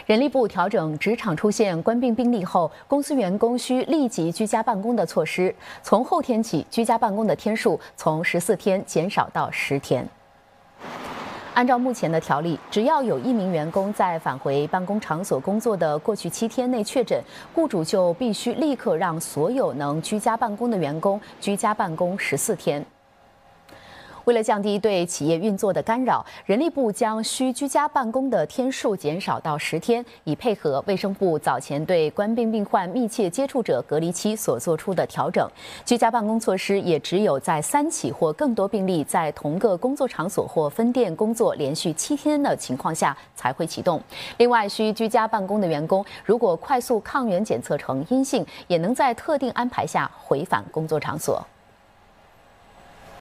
人力部调整职场出现冠病病例后，公司员工需立即居家办公的措施，从后天起，居家办公的天数从14天减少到10天。按照目前的条例，只要有1名员工在返回办公场所工作的过去7天内确诊，雇主就必须立刻让所有能居家办公的员工居家办公14天。为了降低对企业运作的干扰，人力部将需居家办公的天数减少到10天，以配合卫生部早前对冠病病患密切接触者隔离期所做出的调整。居家办公措施也只有在3起或更多病例在同个工作场所或分店工作连续7天的情况下才会启动。另外，需居家办公的员工，如果快速抗原检测呈阴性，也能在特定安排下回返工作场所。